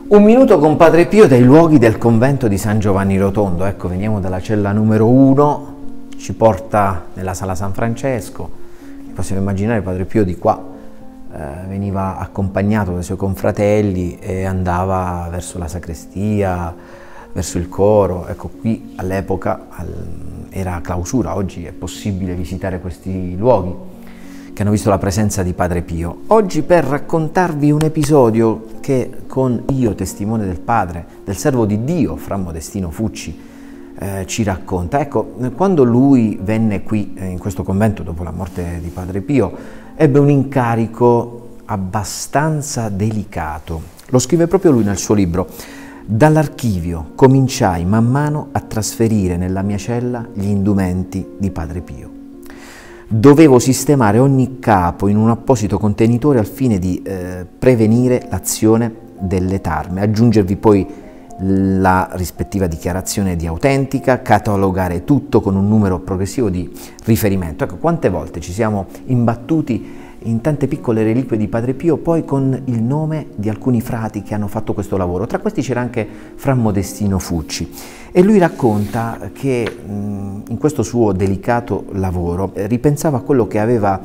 Un minuto con Padre Pio dai luoghi del convento di San Giovanni Rotondo. Ecco, veniamo dalla cella numero 1, ci porta nella sala San Francesco. Possiamo immaginare Padre Pio di qua, veniva accompagnato dai suoi confratelli e andava verso la sacrestia, verso il coro. Ecco, qui all'epoca era clausura, oggi è possibile visitare questi luoghi che hanno visto la presenza di Padre Pio. Oggi per raccontarvi un episodio che con Io, testimone del Padre, del servo di Dio, Fra Modestino Fucci, ci racconta. Ecco, quando lui venne qui in questo convento dopo la morte di Padre Pio, ebbe un incarico abbastanza delicato. Lo scrive proprio lui nel suo libro. Dall'archivio cominciai man mano a trasferire nella mia cella gli indumenti di Padre Pio. Dovevo sistemare ogni capo in un apposito contenitore al fine di prevenire l'azione delle tarme, aggiungervi poi la rispettiva dichiarazione di autentica, catalogare tutto con un numero progressivo di riferimento. Ecco, quante volte ci siamo imbattuti in tante piccole reliquie di Padre Pio, poi con il nome di alcuni frati che hanno fatto questo lavoro. Tra questi c'era anche Fra Modestino Fucci. E lui racconta che in questo suo delicato lavoro ripensava a quello che aveva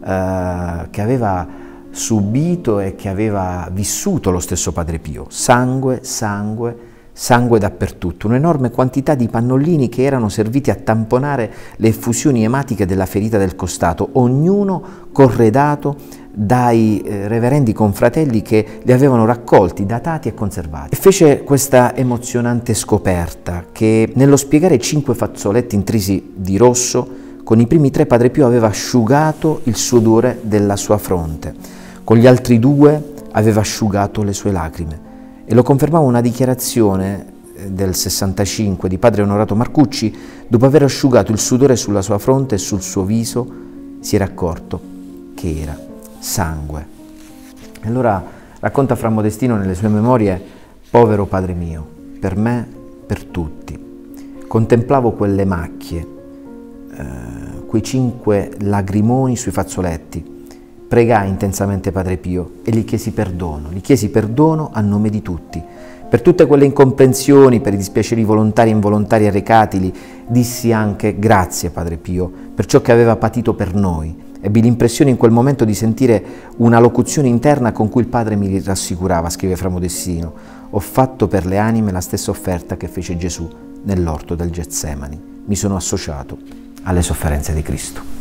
subito e che aveva vissuto lo stesso Padre Pio. Sangue, sangue, sangue dappertutto, un'enorme quantità di pannolini che erano serviti a tamponare le effusioni ematiche della ferita del costato, ognuno corredato dai reverendi confratelli che li avevano raccolti, datati e conservati. E fece questa emozionante scoperta che nello spiegare 5 fazzoletti intrisi di rosso, con i primi 3 Padre Pio aveva asciugato il sudore della sua fronte, con gli altri 2 aveva asciugato le sue lacrime. E lo confermava una dichiarazione del 65 di padre Onorato Marcucci: dopo aver asciugato il sudore sulla sua fronte e sul suo viso, si era accorto che era sangue. E allora racconta Fra Modestino nelle sue memorie: povero Padre mio, per me, per tutti. Contemplavo quelle macchie, quei 5 lagrimoni sui fazzoletti. Pregai intensamente Padre Pio e gli chiesi perdono a nome di tutti. Per tutte quelle incomprensioni, per i dispiaceri volontari e involontari arrecatili, dissi anche grazie Padre Pio per ciò che aveva patito per noi. Ebbi l'impressione in quel momento di sentire una locuzione interna con cui il Padre mi rassicurava, scrive Fra Modestino: ho fatto per le anime la stessa offerta che fece Gesù nell'orto del Getsemani. Mi sono associato alle sofferenze di Cristo.